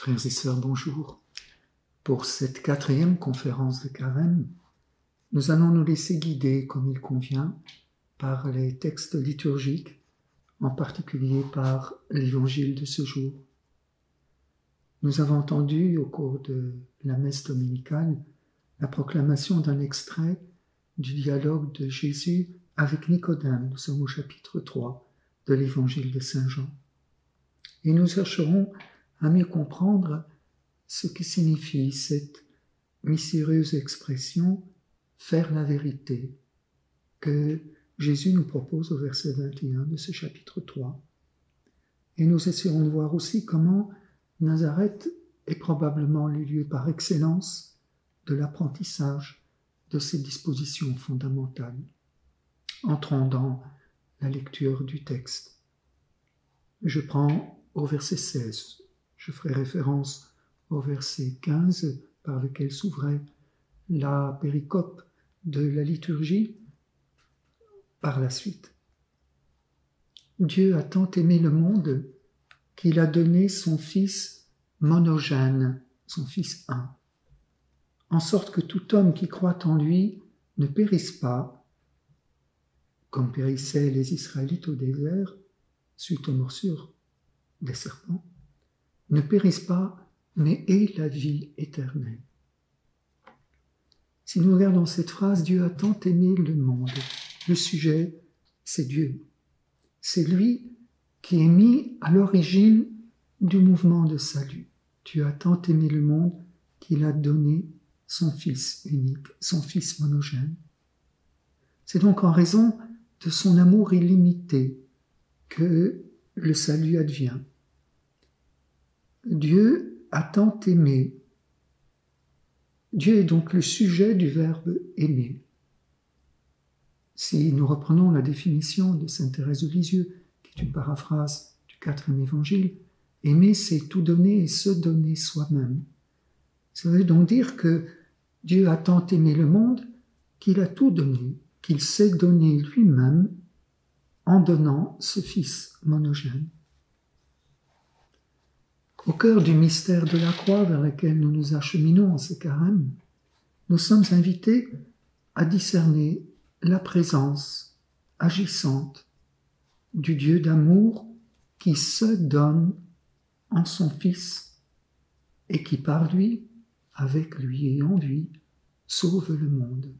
Frères et sœurs, bonjour. Pour cette 4e conférence de Carême, nous allons nous laisser guider comme il convient par les textes liturgiques, en particulier par l'évangile de ce jour. Nous avons entendu au cours de la messe dominicale la proclamation d'un extrait du dialogue de Jésus avec Nicodème. Nous sommes au chapitre 3 de l'évangile de Saint Jean. Et nous chercherons à mieux comprendre ce qui signifie cette mystérieuse expression « faire la vérité » que Jésus nous propose au verset 21 de ce chapitre 3. Et nous essaierons de voir aussi comment Nazareth est probablement le lieu par excellence de l'apprentissage de ces dispositions fondamentales. Entrons dans la lecture du texte. Je prends au verset 16. Je ferai référence au verset 15 par lequel s'ouvrait la péricope de la liturgie par la suite. Dieu a tant aimé le monde qu'il a donné son Fils monogène, son Fils un, en sorte que tout homme qui croit en lui ne périsse pas, comme périssaient les Israélites au désert suite aux morsures des serpents, ne périsse pas, mais ait la vie éternelle. Si nous regardons cette phrase, Dieu a tant aimé le monde. Le sujet, c'est Dieu. C'est lui qui est mis à l'origine du mouvement de salut. Dieu a tant aimé le monde qu'il a donné son Fils unique, son Fils monogène. C'est donc en raison de son amour illimité que le salut advient. Dieu a tant aimé. Dieu est donc le sujet du verbe aimer. Si nous reprenons la définition de sainte Thérèse de Lisieux, qui est une paraphrase du 4e évangile, aimer, c'est tout donner et se donner soi-même. Ça veut donc dire que Dieu a tant aimé le monde qu'il a tout donné, qu'il s'est donné lui-même en donnant ce Fils monogène. Au cœur du mystère de la croix vers lequel nous nous acheminons en ce carême, nous sommes invités à discerner la présence agissante du Dieu d'amour qui se donne en son Fils et qui par lui, avec lui et en lui, sauve le monde.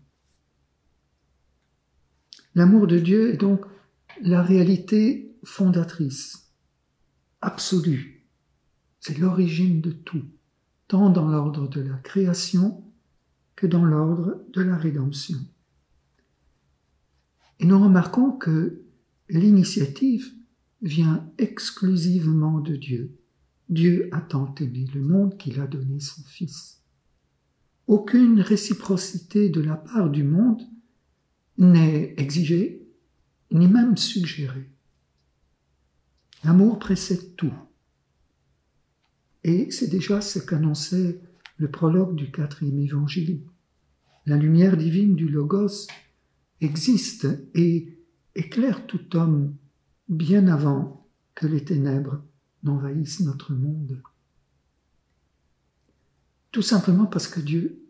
L'amour de Dieu est donc la réalité fondatrice, absolue. C'est l'origine de tout, tant dans l'ordre de la création que dans l'ordre de la rédemption. Et nous remarquons que l'initiative vient exclusivement de Dieu. Dieu a tant aimé le monde qu'il a donné son Fils. Aucune réciprocité de la part du monde n'est exigée, ni même suggérée. L'amour précède tout. Et c'est déjà ce qu'annonçait le prologue du 4e évangile. La lumière divine du Logos existe et éclaire tout homme bien avant que les ténèbres n'envahissent notre monde. Tout simplement parce que Dieu,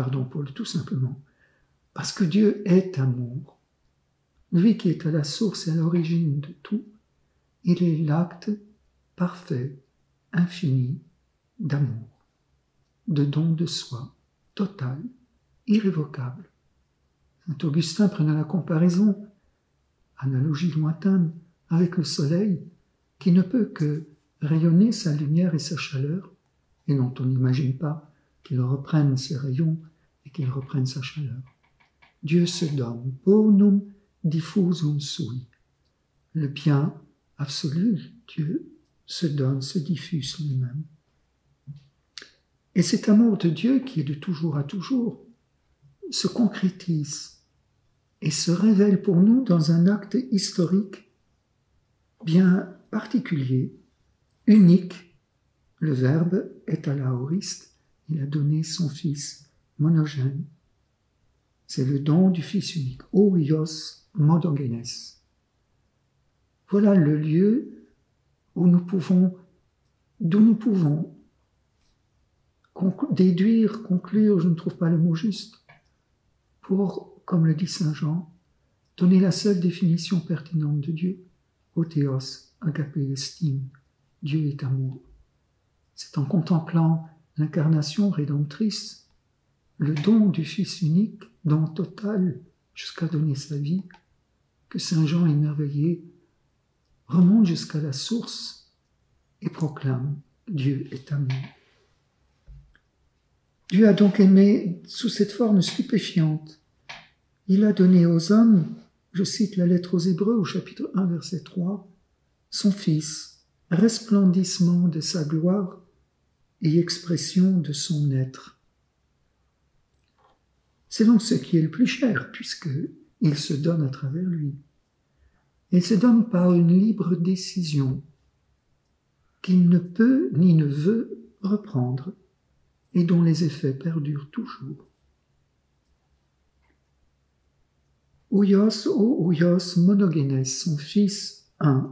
parce que Dieu est amour. Lui qui est à la source et à l'origine de tout, il est l'acte parfait, infini d'amour, de don de soi, total, irrévocable. Saint Augustin prenait la comparaison, analogie lointaine, avec le soleil, qui ne peut que rayonner sa lumière et sa chaleur, et dont on n'imagine pas qu'il reprenne ses rayons et qu'il reprenne sa chaleur. Dieu se donne, bonum diffusum sui. Le bien absolu, Dieu, se donne, se diffuse lui-même. Et cet amour de Dieu, qui est de toujours à toujours, se concrétise et se révèle pour nous dans un acte historique bien particulier, unique. Le Verbe est à l'aoriste, il a donné son Fils monogène. C'est le don du Fils unique, oios monogenes. Voilà le lieu d'où nous pouvons déduire, conclure, je ne trouve pas le mot juste, pour, comme le dit saint Jean, donner la seule définition pertinente de Dieu, au théos, agapé, estime, Dieu est amour. C'est en contemplant l'incarnation rédemptrice, le don du Fils unique, don total jusqu'à donner sa vie, que saint Jean émerveillé remonte jusqu'à la source et proclame Dieu est amour. Dieu a donc aimé sous cette forme stupéfiante. Il a donné aux hommes, je cite la lettre aux Hébreux au chapitre 1, verset 3, son Fils, resplendissement de sa gloire et expression de son être. C'est donc ce qui est le plus cher, puisqu'il se donne à travers lui. Il se donne par une libre décision qu'il ne peut ni ne veut reprendre et dont les effets perdurent toujours. Ouios, o ouios monogenes, son fils un.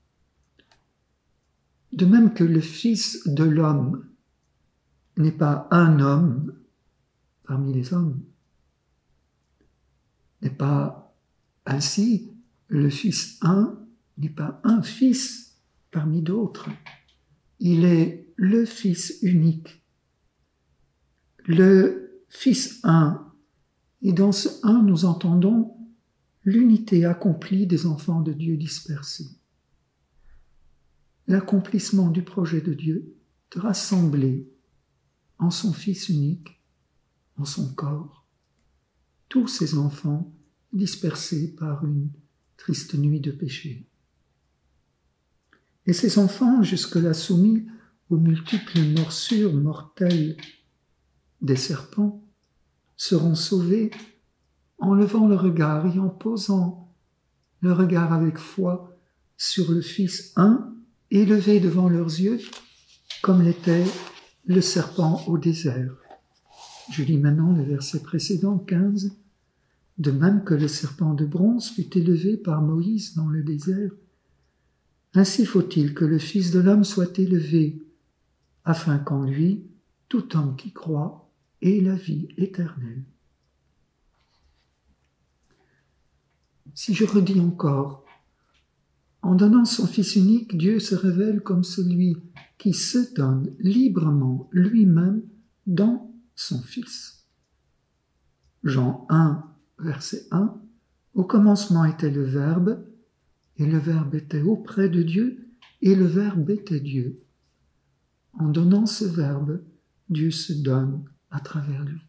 De même que le fils de l'homme n'est pas un homme parmi les hommes, n'est pas ainsi, le fils un n'est pas un fils parmi d'autres. Il est le fils unique, le fils un. Et dans ce un, nous entendons l'unité accomplie des enfants de Dieu dispersés. L'accomplissement du projet de Dieu de rassembler en son Fils unique, en son corps, tous ses enfants dispersés par une triste nuit de péché. Et ces enfants, jusque-là soumis aux multiples morsures mortelles des serpents, seront sauvés en levant le regard et en posant le regard avec foi sur le Fils un, élevé devant leurs yeux, comme l'était le serpent au désert. Je lis maintenant le verset précédent, 15. De même que le serpent de bronze fut élevé par Moïse dans le désert, ainsi faut-il que le Fils de l'homme soit élevé, afin qu'en lui, tout homme qui croit ait la vie éternelle. Si je redis encore, en donnant son Fils unique, Dieu se révèle comme celui qui se donne librement lui-même dans son Fils. Jean 1, verset 1, au commencement était le Verbe, et le Verbe était auprès de Dieu, et le Verbe était Dieu. En donnant ce Verbe, Dieu se donne à travers lui.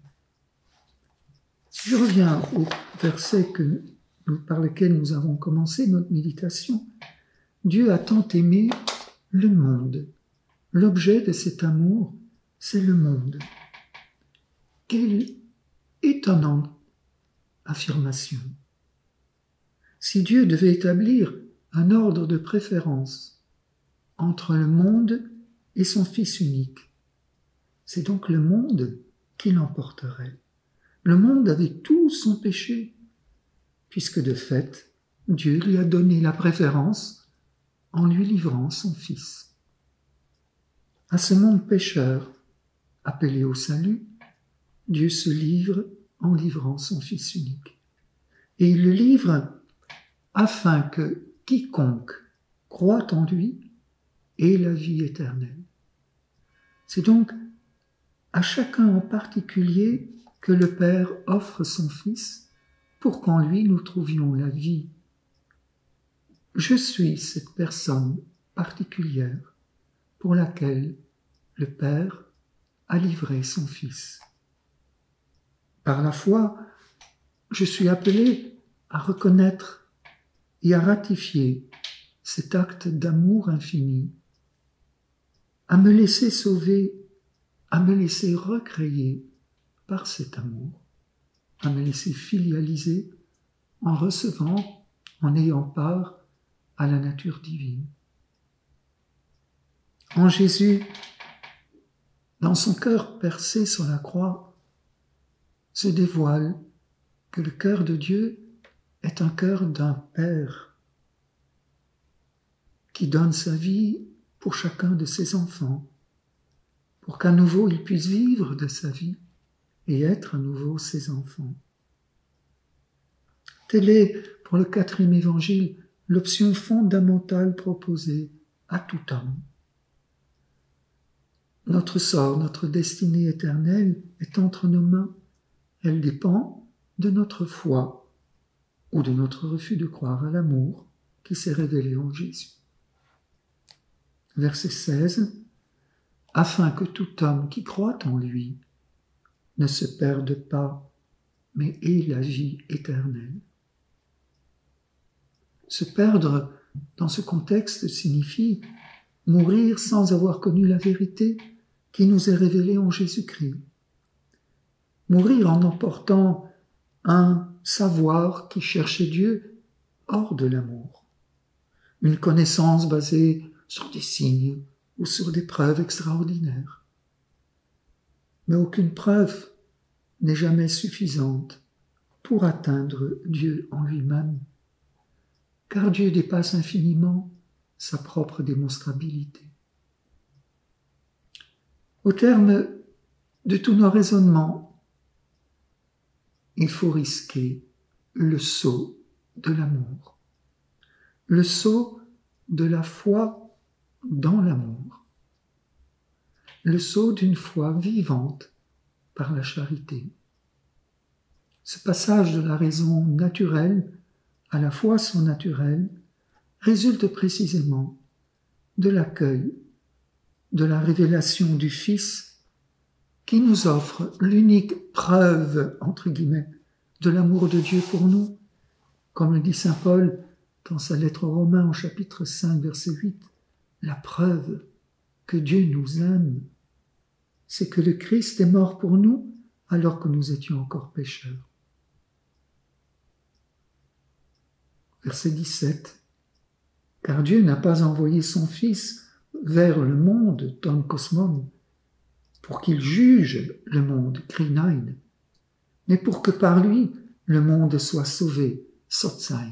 Je reviens au verset par lequel nous avons commencé notre méditation. Dieu a tant aimé le monde. L'objet de cet amour, c'est le monde. Quelle étonnante affirmation. Si Dieu devait établir un ordre de préférence entre le monde et son Fils unique, c'est donc le monde qui l'emporterait. Le monde avec tout son péché, puisque de fait, Dieu lui a donné la préférence en lui livrant son Fils. À ce monde pécheur, appelé au salut, Dieu se livre en livrant son Fils unique. Et il le livre afin que quiconque croit en lui ait la vie éternelle. C'est donc à chacun en particulier que le Père offre son Fils pour qu'en lui nous trouvions la vie. Je suis cette personne particulière pour laquelle le Père a livré son Fils. Par la foi, je suis appelé à reconnaître et à ratifier cet acte d'amour infini, à me laisser sauver, à me laisser recréer par cet amour, à me laisser filialiser en recevant, en ayant part à la nature divine. En Jésus, dans son cœur percé sur la croix, se dévoile que le cœur de Dieu est un cœur d'un Père qui donne sa vie pour chacun de ses enfants, pour qu'à nouveau il puisse vivre de sa vie et être à nouveau ses enfants. Telle est, pour le 4e évangile, l'option fondamentale proposée à tout homme. Notre sort, notre destinée éternelle est entre nos mains. Elle dépend de notre foi ou de notre refus de croire à l'amour qui s'est révélé en Jésus. Verset 16. Afin que tout homme qui croit en lui ne se perde pas, mais ait la vie éternelle. Se perdre dans ce contexte signifie mourir sans avoir connu la vérité qui nous est révélée en Jésus-Christ. Mourir en emportant un savoir qui cherchait Dieu hors de l'amour. Une connaissance basée sur des signes ou sur des preuves extraordinaires. Mais aucune preuve n'est jamais suffisante pour atteindre Dieu en lui-même, car Dieu dépasse infiniment sa propre démonstrabilité. Au terme de tous nos raisonnements, il faut risquer le saut de l'amour, le saut de la foi dans l'amour, le saut d'une foi vivante par la charité. Ce passage de la raison naturelle à la foi surnaturelle résulte précisément de l'accueil, de la révélation du Fils qui nous offre l'unique preuve, entre guillemets, de l'amour de Dieu pour nous, comme le dit saint Paul dans sa lettre aux Romains au chapitre 5, verset 8, la preuve que Dieu nous aime, c'est que le Christ est mort pour nous alors que nous étions encore pécheurs. Verset 17. Car Dieu n'a pas envoyé son Fils vers le monde, ton cosmon, pour qu'il juge le monde, krinein, mais pour que par lui le monde soit sauvé, sotzain.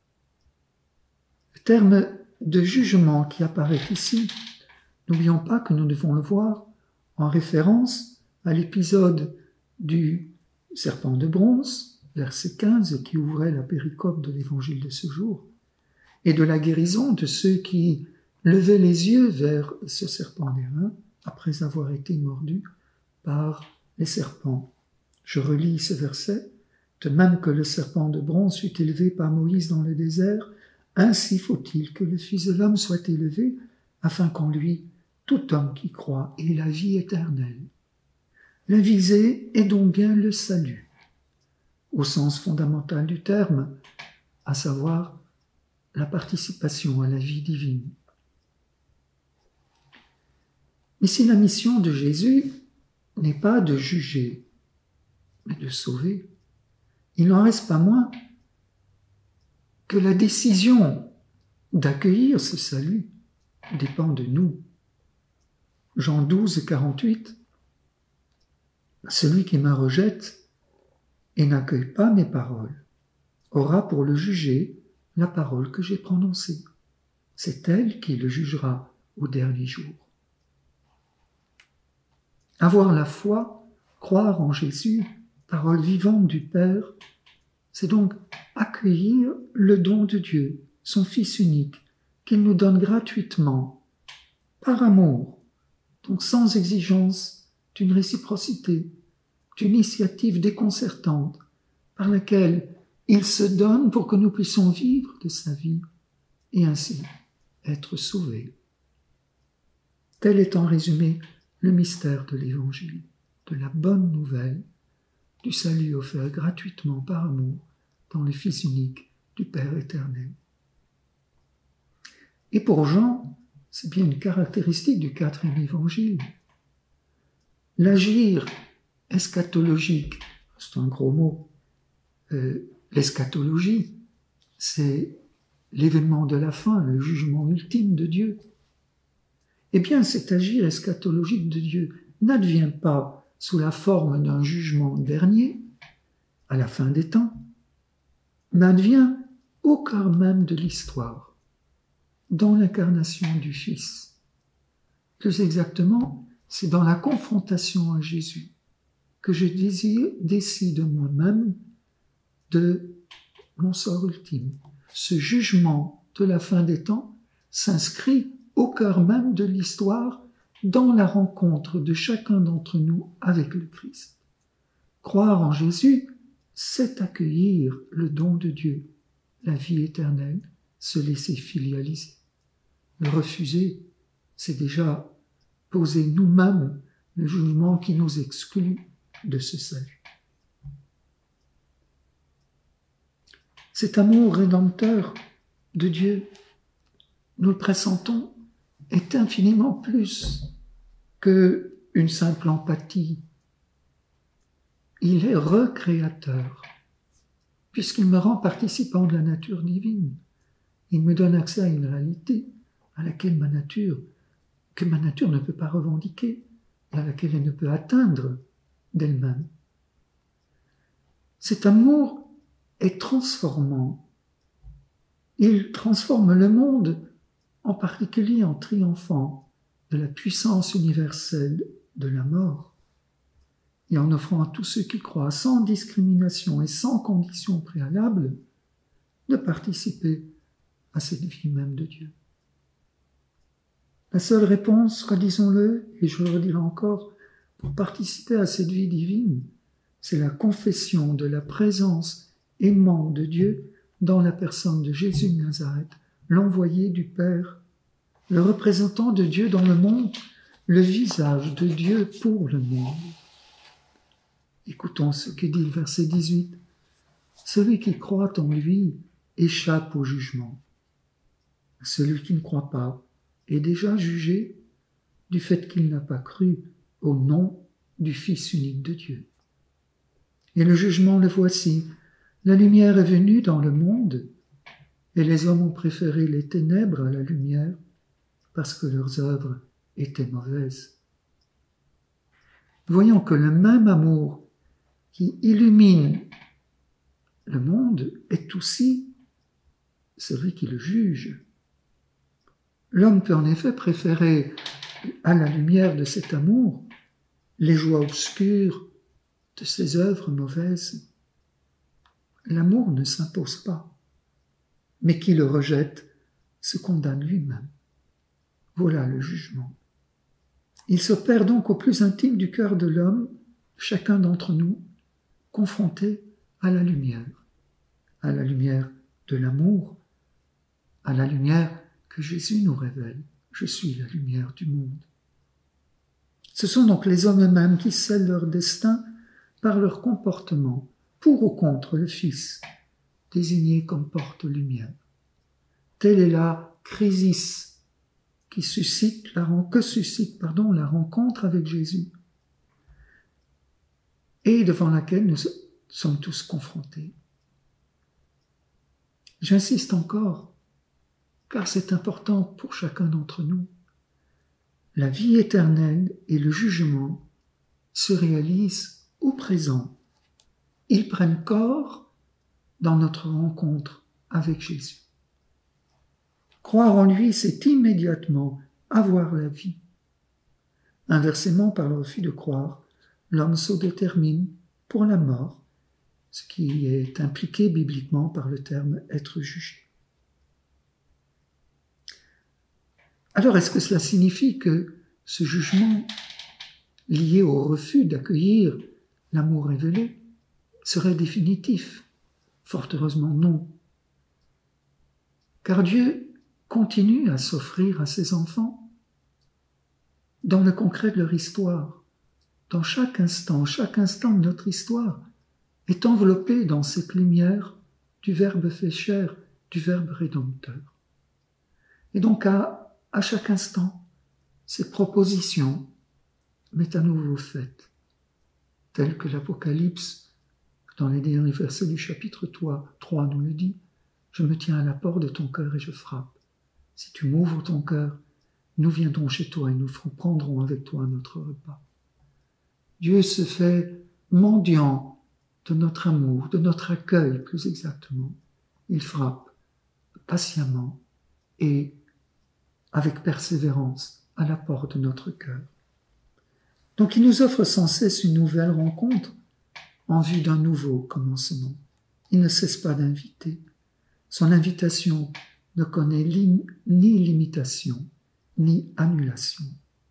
Le terme de jugement qui apparaît ici, n'oublions pas que nous devons le voir en référence à l'épisode du serpent de bronze, verset 15, qui ouvrait la péricope de l'évangile de ce jour, et de la guérison de ceux qui levaient les yeux vers ce serpent d'airain après avoir été mordus par les serpents. Je relis ce verset. De même que le serpent de bronze fut élevé par Moïse dans le désert, ainsi faut-il que le Fils de l'homme soit élevé, afin qu'en lui, tout homme qui croit ait la vie éternelle. La visée est donc bien le salut, au sens fondamental du terme, à savoir la participation à la vie divine. Mais si la mission de Jésus n'est pas de juger, mais de sauver, il n'en reste pas moins que la décision d'accueillir ce salut dépend de nous. Jean 12, 48, celui qui me rejette et n'accueille pas mes paroles aura pour le juger la parole que j'ai prononcée. C'est elle qui le jugera au dernier jour. Avoir la foi, croire en Jésus, parole vivante du Père, c'est donc accueillir le don de Dieu, son Fils unique, qu'il nous donne gratuitement, par amour, donc sans exigence d'une réciprocité, d'une initiative déconcertante, par laquelle il se donne pour que nous puissions vivre de sa vie et ainsi être sauvés. Tel est en résumé le mystère de l'Évangile, de la bonne nouvelle, du salut offert gratuitement par amour dans le Fils unique du Père éternel. Et pour Jean, c'est bien une caractéristique du 4e évangile. L'agir eschatologique, c'est un gros mot, l'eschatologie, c'est l'événement de la fin, le jugement ultime de Dieu. Eh bien, cet agir eschatologique de Dieu n'advient pas sous la forme d'un jugement dernier, à la fin des temps, mais advient au cœur même de l'histoire, dans l'incarnation du Fils. Plus exactement, c'est dans la confrontation à Jésus que je décide moi-même de mon sort ultime. Ce jugement de la fin des temps s'inscrit au cœur même de l'histoire, dans la rencontre de chacun d'entre nous avec le Christ. Croire en Jésus, c'est accueillir le don de Dieu, la vie éternelle, se laisser filialiser. Le refuser, c'est déjà poser nous-mêmes le jugement qui nous exclut de ce salut. Cet amour rédempteur de Dieu, nous le pressentons, est infiniment plus qu'une simple empathie. Il est recréateur, puisqu'il me rend participant de la nature divine. Il me donne accès à une réalité à laquelle ma nature ne peut pas revendiquer et à laquelle elle ne peut atteindre d'elle-même. Cet amour est transformant. Il transforme le monde, en particulier en triomphant de la puissance universelle de la mort et en offrant à tous ceux qui croient sans discrimination et sans condition préalable de participer à cette vie même de Dieu. La seule réponse, redisons-le, et je le redirai encore, pour participer à cette vie divine, c'est la confession de la présence aimante de Dieu dans la personne de Jésus de Nazareth, l'envoyé du Père, le représentant de Dieu dans le monde, le visage de Dieu pour le monde. Écoutons ce que dit le verset 18. « Celui qui croit en lui échappe au jugement. Celui qui ne croit pas est déjà jugé du fait qu'il n'a pas cru au nom du Fils unique de Dieu. Et le jugement, le voici. La lumière est venue dans le monde, et les hommes ont préféré les ténèbres à la lumière, parce que leurs œuvres étaient mauvaises. » Voyons que le même amour qui illumine le monde est aussi celui qui le juge. L'homme peut en effet préférer à la lumière de cet amour les joies obscures de ses œuvres mauvaises. L'amour ne s'impose pas, mais qui le rejette se condamne lui-même. Voilà le jugement. Il s'opère donc au plus intime du cœur de l'homme, chacun d'entre nous, confronté à la lumière de l'amour, à la lumière que Jésus nous révèle. Je suis la lumière du monde. Ce sont donc les hommes eux-mêmes qui scellent leur destin par leur comportement, pour ou contre le Fils, désigné comme porte-lumière. Telle est la crisis que suscite la rencontre avec Jésus, et devant laquelle nous sommes tous confrontés. J'insiste encore, car c'est important pour chacun d'entre nous. La vie éternelle et le jugement se réalisent au présent. Ils prennent corps dans notre rencontre avec Jésus. Croire en lui, c'est immédiatement avoir la vie. Inversement, par le refus de croire, l'homme s'autodétermine pour la mort, ce qui est impliqué bibliquement par le terme « être jugé ». Alors, est-ce que cela signifie que ce jugement, lié au refus d'accueillir l'amour révélé, serait définitif? Fort heureusement, non. Car Dieu continue à s'offrir à ses enfants dans le concret de leur histoire. Dans chaque instant de notre histoire est enveloppé dans cette lumière du Verbe fait chair, du Verbe rédempteur. Et donc à chaque instant, ces propositions m'est à nouveau faite, telles que l'Apocalypse, dans les derniers versets du chapitre 3 nous le dit, « Je me tiens à la porte de ton cœur et je frappe. Si tu m'ouvres ton cœur, nous viendrons chez toi et nous prendrons avec toi notre repas. » Dieu se fait mendiant de notre amour, de notre accueil plus exactement. Il frappe patiemment et avec persévérance à la porte de notre cœur. Donc il nous offre sans cesse une nouvelle rencontre en vue d'un nouveau commencement. Il ne cesse pas d'inviter. Son invitation ne connaît ni limitation, ni annulation.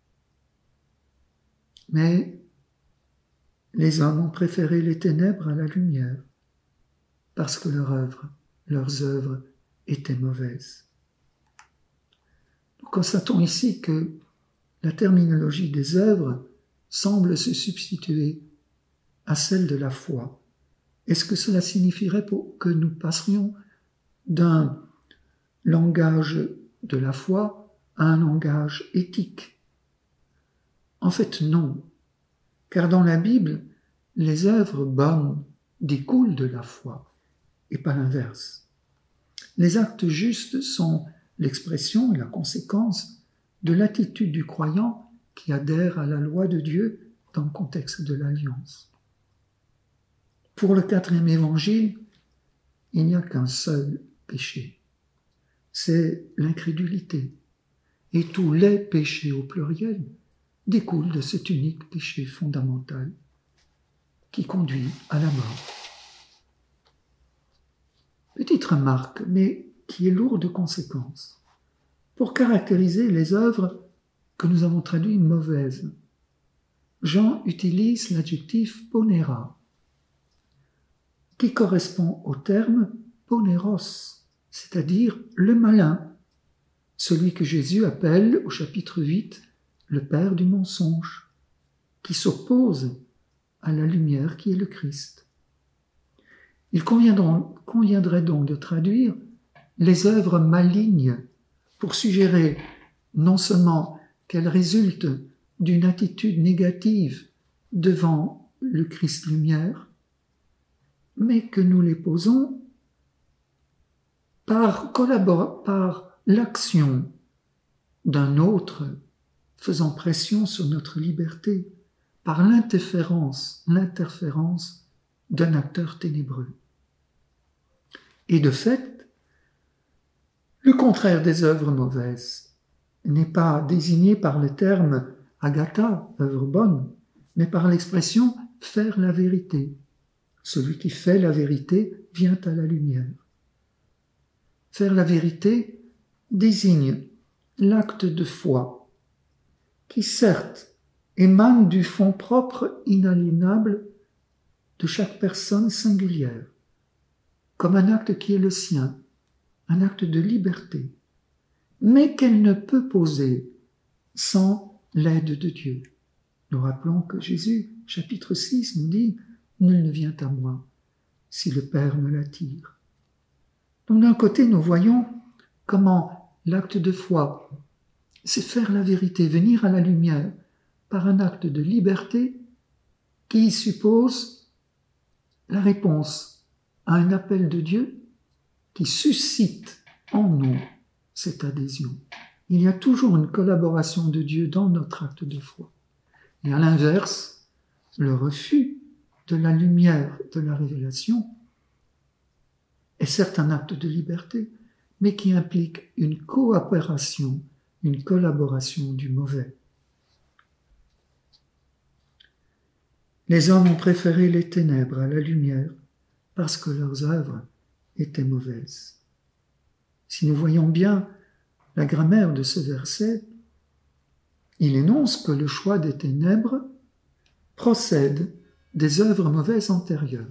Mais les hommes ont préféré les ténèbres à la lumière, parce que leurs œuvres étaient mauvaises. Nous constatons ici que la terminologie des œuvres semble se substituer à celle de la foi. Est-ce que cela signifierait que nous passerions d'un langage de la foi à un langage éthique? En fait, non, car dans la Bible, les œuvres bonnes découlent de la foi, et pas l'inverse. Les actes justes sont l'expression et la conséquence de l'attitude du croyant qui adhère à la loi de Dieu dans le contexte de l'Alliance. Pour le 4e évangile, il n'y a qu'un seul péché, c'est l'incrédulité. Et tous les péchés au pluriel découlent de cet unique péché fondamental qui conduit à la mort. Petite remarque, mais qui est lourde de conséquences. Pour caractériser les œuvres que nous avons traduites mauvaises, Jean utilise l'adjectif ponera, qui correspond au terme poneros, c'est-à-dire le malin, celui que Jésus appelle au chapitre 8 le père du mensonge, qui s'oppose à la lumière qui est le Christ. Il conviendrait donc de traduire les œuvres malignes pour suggérer non seulement qu'elles résultent d'une attitude négative devant le Christ lumière, mais que nous les posons par l'action d'un autre faisant pression sur notre liberté, par l'interférence d'un acteur ténébreux. Et de fait, le contraire des œuvres mauvaises n'est pas désigné par le terme agata, œuvre bonne, mais par l'expression faire la vérité. Celui qui fait la vérité vient à la lumière. Faire la vérité désigne l'acte de foi, qui certes émane du fond propre inaliénable de chaque personne singulière, comme un acte qui est le sien, un acte de liberté, mais qu'elle ne peut poser sans l'aide de Dieu. Nous rappelons que Jésus, chapitre 6, nous dit « Nul ne vient à moi si le Père me l'attire ». Donc d'un côté, nous voyons comment l'acte de foi, c'est faire la vérité, venir à la lumière par un acte de liberté qui suppose la réponse à un appel de Dieu qui suscite en nous cette adhésion. Il y a toujours une collaboration de Dieu dans notre acte de foi. Et à l'inverse, le refus de la lumière de la révélation est certes un acte de liberté, mais qui implique une coopération, une collaboration du mauvais. Les hommes ont préféré les ténèbres à la lumière parce que leurs œuvres étaient mauvaises. Si nous voyons bien la grammaire de ce verset, il énonce que le choix des ténèbres procède des œuvres mauvaises antérieures.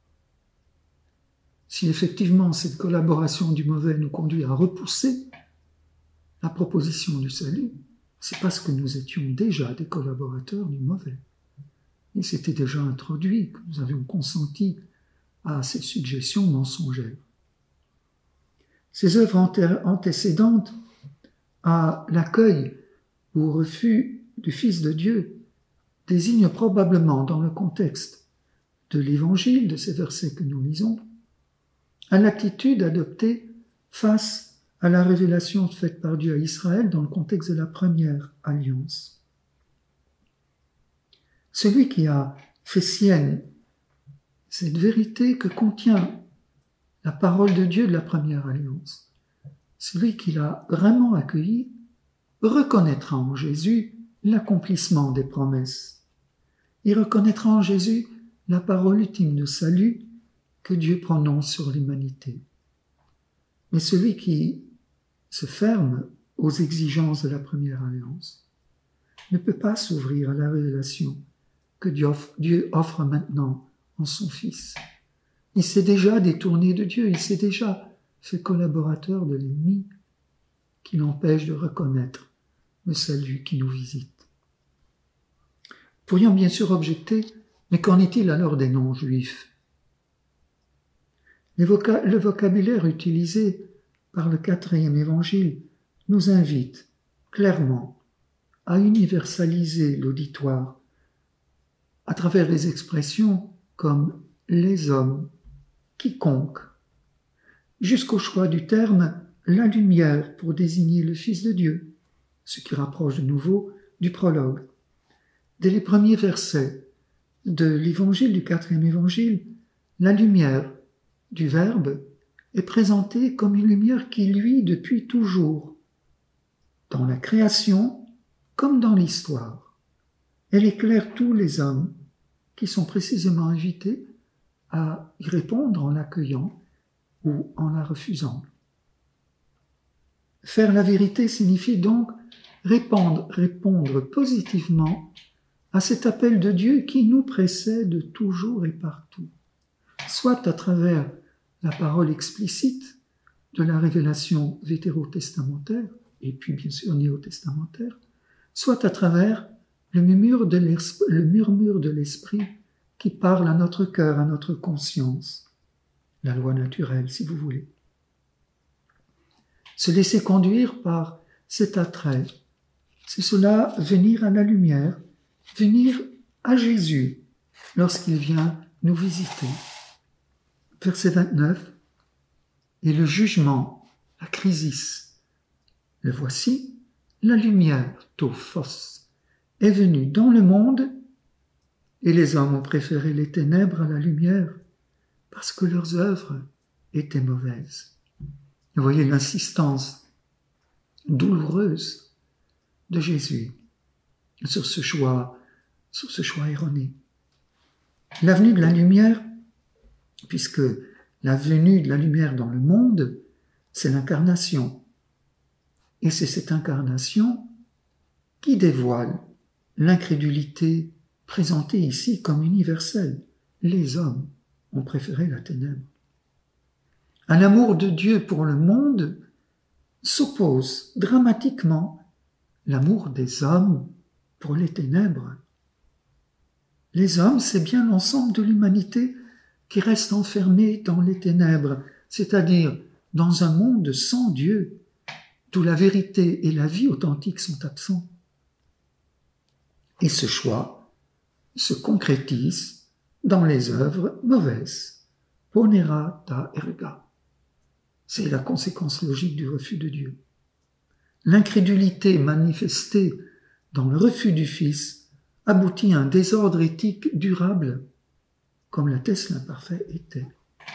Si effectivement cette collaboration du mauvais nous conduit à repousser la proposition du salut, c'est parce que nous étions déjà des collaborateurs du mauvais. Il s'était déjà introduit, que nous avions consenti à ces suggestions mensongères. Ces œuvres antécédentes à l'accueil ou au refus du Fils de Dieu désignent probablement, dans le contexte de l'Évangile, de ces versets que nous lisons, à l'attitude adoptée face à la révélation faite par Dieu à Israël dans le contexte de la première alliance. Celui qui a fait sienne cette vérité que contient la parole de Dieu de la première alliance, celui qui l'a vraiment accueilli, reconnaîtra en Jésus l'accomplissement des promesses il reconnaîtra en Jésus la parole ultime de salut que Dieu prononce sur l'humanité. Mais celui qui se ferme aux exigences de la première alliance ne peut pas s'ouvrir à la révélation que Dieu offre maintenant en son Fils. Il s'est déjà détourné de Dieu, il s'est déjà fait collaborateur de l'ennemi qui l'empêche de reconnaître le salut qui nous visite. Pourrions bien sûr objecter, mais qu'en est-il alors des non-juifs ? Le vocabulaire utilisé par le 4e évangile nous invite clairement à universaliser l'auditoire à travers des expressions comme les hommes, quiconque, jusqu'au choix du terme la lumière pour désigner le Fils de Dieu, ce qui rapproche de nouveau du prologue. Dès les premiers versets de l'évangile, du 4e évangile, la lumière du Verbe est présentée comme une lumière qui luit depuis toujours, dans la création comme dans l'histoire. Elle éclaire tous les hommes qui sont précisément invités à y répondre en l'accueillant ou en la refusant. Faire la vérité signifie donc répondre positivement à cet appel de Dieu qui nous précède toujours et partout, soit à travers la parole explicite de la révélation vétérotestamentaire, et puis bien sûr néotestamentaire, soit à travers le murmure de l'esprit qui parle à notre cœur, à notre conscience, la loi naturelle si vous voulez. Se laisser conduire par cet attrait, c'est cela venir à la lumière, venir à Jésus lorsqu'il vient nous visiter. Verset 29, et le jugement, la crisis. Le voici, la lumière, phos, est venue dans le monde et les hommes ont préféré les ténèbres à la lumière parce que leurs œuvres étaient mauvaises. Vous voyez l'insistance douloureuse de Jésus sur ce choix erroné. La venue de la lumière, puisque la venue de la lumière dans le monde, c'est l'incarnation. Et c'est cette incarnation qui dévoile l'incrédulité présentée ici comme universelle. Les hommes ont préféré la ténèbre. À l'amour de Dieu pour le monde s'oppose dramatiquement l'amour des hommes pour les ténèbres. Les hommes, c'est bien l'ensemble de l'humanité qui reste enfermée dans les ténèbres, c'est-à-dire dans un monde sans Dieu, d'où la vérité et la vie authentique sont absents. Et ce choix se concrétise dans les œuvres mauvaises. Ponera ta erga. C'est la conséquence logique du refus de Dieu. L'incrédulité manifestée dans le refus du Fils aboutit à un désordre éthique durable, comme l'atteste l'imparfait était.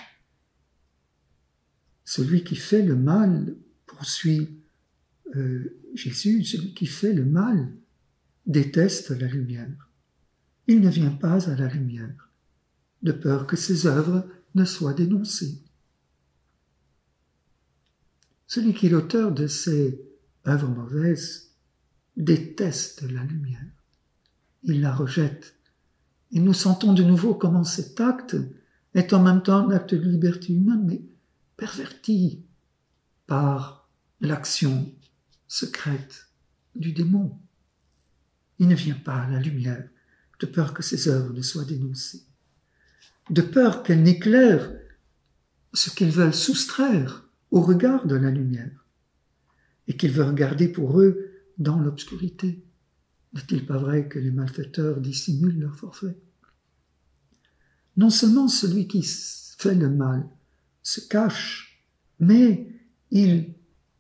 Celui qui fait le mal, poursuit Jésus, celui qui fait le mal déteste la lumière. Il ne vient pas à la lumière, de peur que ses œuvres ne soient dénoncées. Celui qui est l'auteur de ces œuvres mauvaises déteste la lumière. Il la rejette. Et nous sentons de nouveau comment cet acte est en même temps un acte de liberté humaine, mais perverti par l'action secrète du démon. Il ne vient pas à la lumière, de peur que ses œuvres ne soient dénoncées, de peur qu'elles n'éclairent ce qu'ils veulent soustraire au regard de la lumière, et qu'ils veulent garder pour eux dans l'obscurité. N'est-il pas vrai que les malfaiteurs dissimulent leur forfait ? Non seulement celui qui fait le mal se cache, mais il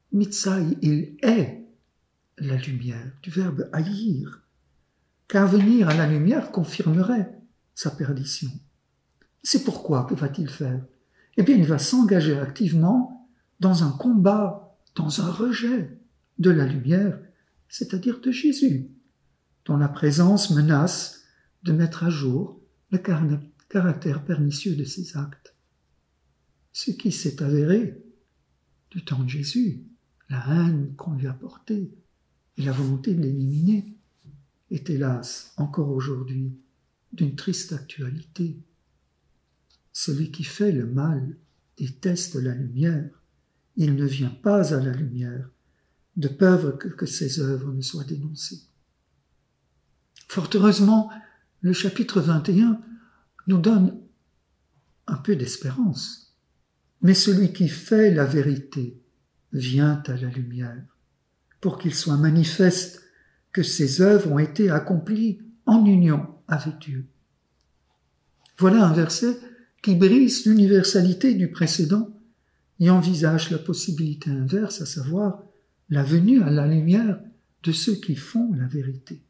est la lumière, du verbe haïr, car venir à la lumière confirmerait sa perdition. C'est pourquoi, que va-t-il faire ? Eh bien, il va s'engager activement dans un combat, dans un rejet de la lumière, c'est-à-dire de Jésus, dont la présence menace de mettre à jour le caractère pernicieux de ses actes. Ce qui s'est avéré du temps de Jésus, la haine qu'on lui a portée et la volonté de l'éliminer, est hélas encore aujourd'hui d'une triste actualité. Celui qui fait le mal déteste la lumière. Il ne vient pas à la lumière, de peur que ses œuvres ne soient dénoncées. Fort heureusement, le chapitre 21 nous donne un peu d'espérance. Mais celui qui fait la vérité vient à la lumière, pour qu'il soit manifeste que ses œuvres ont été accomplies en union avec Dieu. Voilà un verset qui brise l'universalité du précédent et envisage la possibilité inverse, à savoir la venue à la lumière de ceux qui font la vérité.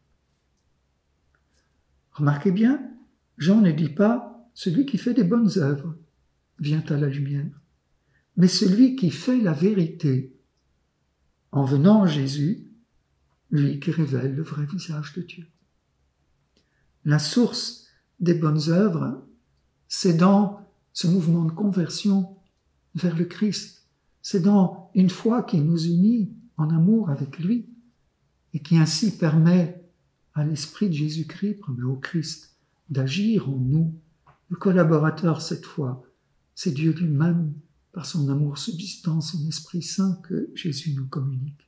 Remarquez bien, Jean ne dit pas « celui qui fait des bonnes œuvres vient à la lumière », mais celui qui fait la vérité, en venant à Jésus, lui qui révèle le vrai visage de Dieu. La source des bonnes œuvres, c'est dans ce mouvement de conversion vers le Christ. C'est dans une foi qui nous unit en amour avec lui et qui ainsi permet à l'Esprit de Jésus-Christ, mais au Christ, d'agir en nous. Le collaborateur, cette fois, c'est Dieu lui-même, par son amour subsistant, son Esprit Saint que Jésus nous communique.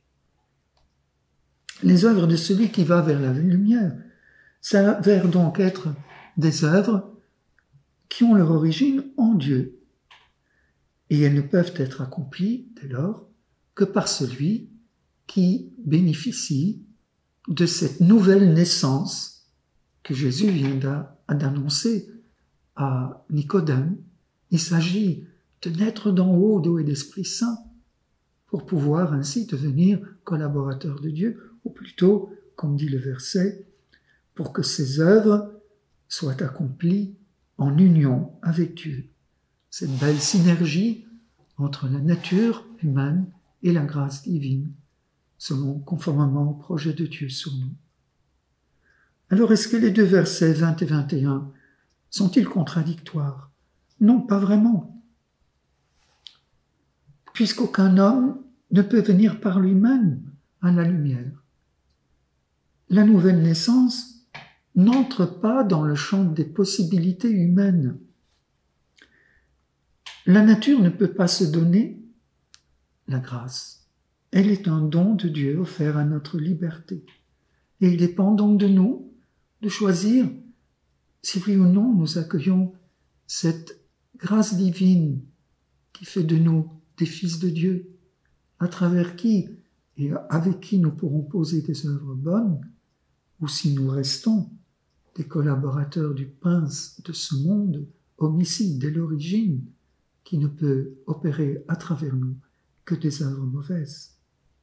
Les œuvres de celui qui va vers la lumière s'avèrent donc être des œuvres qui ont leur origine en Dieu. Et elles ne peuvent être accomplies, dès lors, que par celui qui bénéficie de cette nouvelle naissance que Jésus vient d'annoncer à Nicodème. Il s'agit de naître d'en haut, d'eau et d'Esprit Saint, pour pouvoir ainsi devenir collaborateur de Dieu, ou plutôt, comme dit le verset, pour que ses œuvres soient accomplies en union avec Dieu. Cette belle synergie entre la nature humaine et la grâce divine, conformément au projet de Dieu sur nous. Alors, est-ce que les deux versets 20 et 21 sont-ils contradictoires? Non, pas vraiment. Puisqu'aucun homme ne peut venir par lui-même à la lumière. La nouvelle naissance n'entre pas dans le champ des possibilités humaines. La nature ne peut pas se donner la grâce. Elle est un don de Dieu offert à notre liberté. Et il dépend donc de nous de choisir si oui ou non nous accueillons cette grâce divine qui fait de nous des fils de Dieu, à travers qui et avec qui nous pourrons poser des œuvres bonnes, ou si nous restons des collaborateurs du prince de ce monde homicide dès l'origine, qui ne peut opérer à travers nous que des œuvres mauvaises.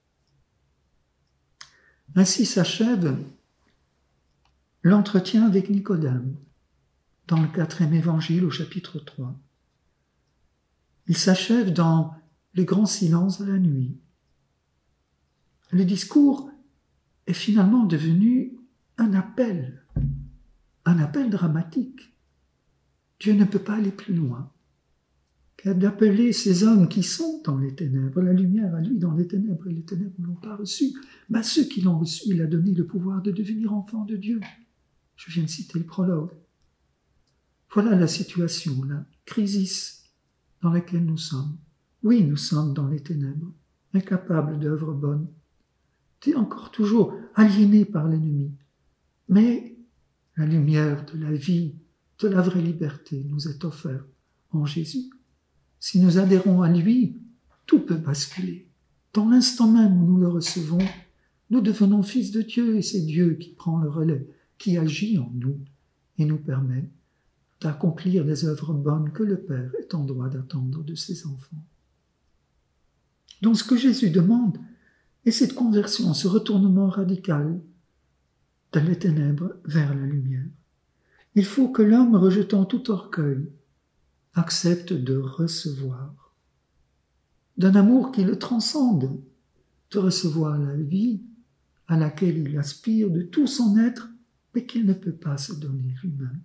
Ainsi s'achève l'entretien avec Nicodème dans le 4e évangile au chapitre 3. Il s'achève dans les grands silences de la nuit. Le discours est finalement devenu un appel dramatique. Dieu ne peut pas aller plus loin qu'à d'appeler ces hommes qui sont dans les ténèbres, la lumière à lui dans les ténèbres, et les ténèbres ne l'ont pas reçu. Mais à ceux qui l'ont reçu, il a donné le pouvoir de devenir enfants de Dieu. Je viens de citer le prologue. Voilà la situation, la crisis dans laquelle nous sommes. Oui, nous sommes dans les ténèbres, incapables d'œuvres bonnes, et encore toujours aliénés par l'ennemi. Mais la lumière de la vie, de la vraie liberté nous est offerte en Jésus. Si nous adhérons à lui, tout peut basculer. Dans l'instant même où nous le recevons, nous devenons fils de Dieu et c'est Dieu qui prend le relais, qui agit en nous et nous permet d'accomplir des œuvres bonnes que le Père est en droit d'attendre de ses enfants. Donc ce que Jésus demande est cette conversion, ce retournement radical de les ténèbres vers la lumière. Il faut que l'homme, rejetant tout orgueil, accepte de recevoir, d'un amour qui le transcende, de recevoir la vie à laquelle il aspire de tout son être mais qu'il ne peut pas se donner lui-même.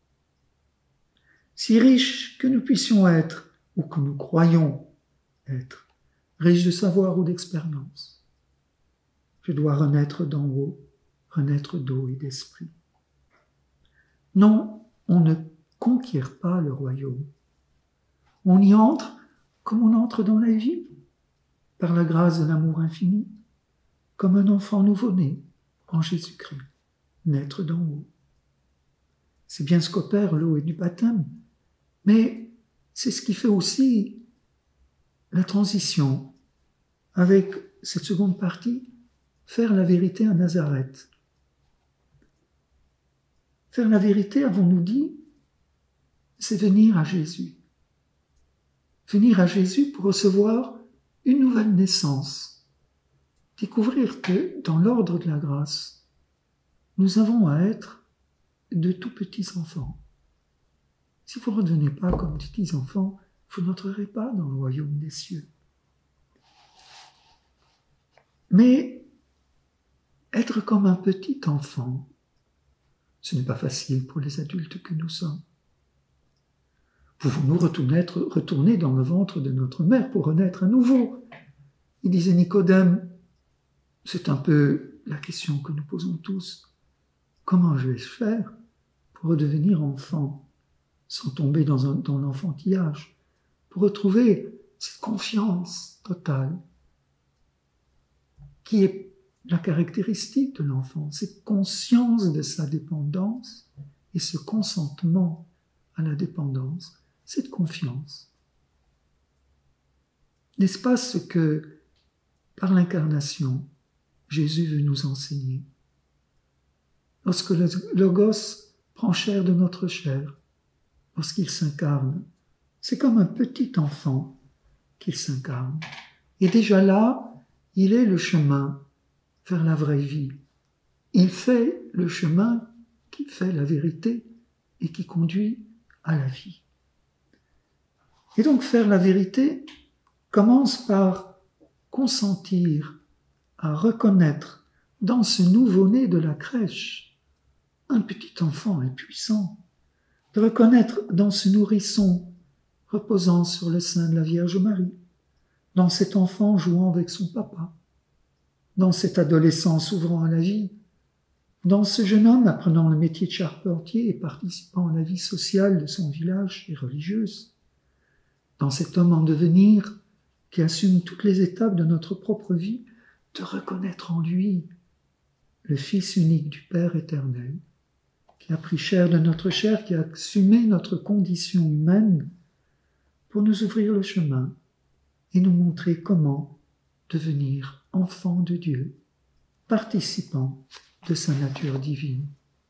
Si riches que nous puissions être, ou que nous croyons être, riches de savoir ou d'expérience, je dois renaître d'en haut, renaître d'eau et d'esprit. Non, on ne conquiert pas le royaume. On y entre comme on entre dans la vie, par la grâce de l'amour infini, comme un enfant nouveau-né en Jésus-Christ, naître d'en haut. C'est bien ce qu'opère l'eau et du baptême, mais c'est ce qui fait aussi la transition avec cette seconde partie, faire la vérité à Nazareth. Faire la vérité, avons-nous dit, c'est venir à Jésus. Venir à Jésus pour recevoir une nouvelle naissance. Découvrir que dans l'ordre de la grâce, nous avons à être de tout petits enfants. Si vous ne redevenez pas comme petits enfants, vous n'entrerez pas dans le royaume des cieux. Mais être comme un petit enfant, ce n'est pas facile pour les adultes que nous sommes. Pouvons-nous retourner dans le ventre de notre mère pour renaître à nouveau? Il disait Nicodème, c'est un peu la question que nous posons tous. Comment vais-je faire pour redevenir enfant, sans tomber dans l'enfantillage, pour retrouver cette confiance totale qui est la caractéristique de l'enfant, cette conscience de sa dépendance et ce consentement à la dépendance, cette confiance. N'est-ce pas ce que, par l'incarnation, Jésus veut nous enseigner? Lorsque le Logos prend chair de notre chair, lorsqu'il s'incarne, c'est comme un petit enfant qu'il s'incarne. Et déjà là, il est le chemin vers la vraie vie. Il fait le chemin qui fait la vérité et qui conduit à la vie. Et donc faire la vérité commence par consentir à reconnaître dans ce nouveau-né de la crèche un petit enfant impuissant, de reconnaître dans ce nourrisson reposant sur le sein de la Vierge Marie, dans cet enfant jouant avec son papa, dans cet adolescent s'ouvrant à la vie, dans ce jeune homme apprenant le métier de charpentier et participant à la vie sociale de son village et religieuse, dans cet homme en devenir qui assume toutes les étapes de notre propre vie, de reconnaître en lui le Fils unique du Père éternel, qui a pris chair de notre chair, qui a assumé notre condition humaine pour nous ouvrir le chemin et nous montrer comment devenir enfant de Dieu, participant de sa nature divine.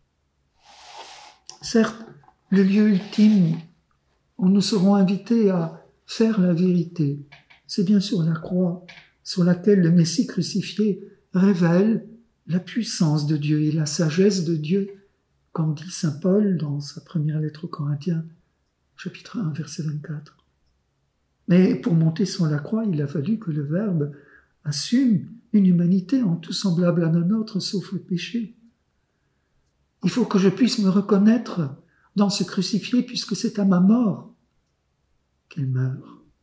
Certes, le lieu ultime où nous serons invités à faire la vérité, c'est bien sûr la croix sur laquelle le Messie crucifié révèle la puissance de Dieu et la sagesse de Dieu, comme dit saint Paul dans sa première lettre aux Corinthiens, chapitre 1, verset 24. Mais pour monter sur la croix, il a fallu que le Verbe assume une humanité en tout semblable à la nôtre, sauf le péché. Il faut que je puisse me reconnaître dans ce crucifié, puisque c'est à ma mort qu'il meurt.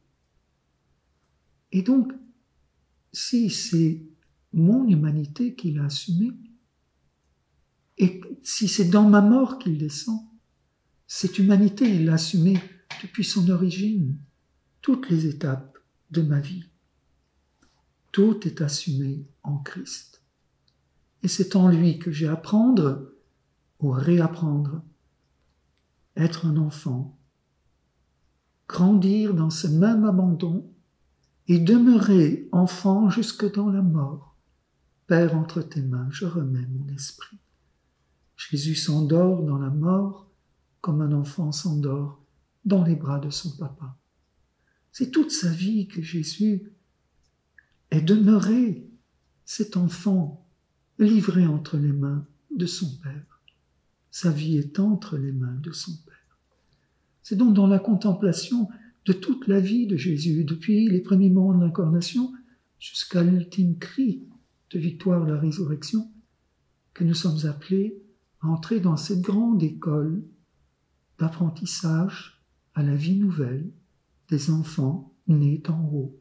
Et donc, si c'est mon humanité qu'il a assumée, et si c'est dans ma mort qu'il descend, cette humanité, il l'a assumée depuis son origine, toutes les étapes de ma vie. Tout est assumé en Christ. Et c'est en lui que j'ai à apprendre ou réapprendre, être un enfant, grandir dans ce même abandon et demeurer enfant jusque dans la mort. Père, entre tes mains, je remets mon esprit. Jésus s'endort dans la mort comme un enfant s'endort dans les bras de son papa. C'est toute sa vie que Jésus est demeuré, cet enfant, livré entre les mains de son Père. Sa vie est entre les mains de son Père. C'est donc dans la contemplation de toute la vie de Jésus, depuis les premiers moments de l'incarnation jusqu'à l'ultime cri de victoire de la résurrection, que nous sommes appelés à entrer dans cette grande école d'apprentissage à la vie nouvelle des enfants nés d'en haut.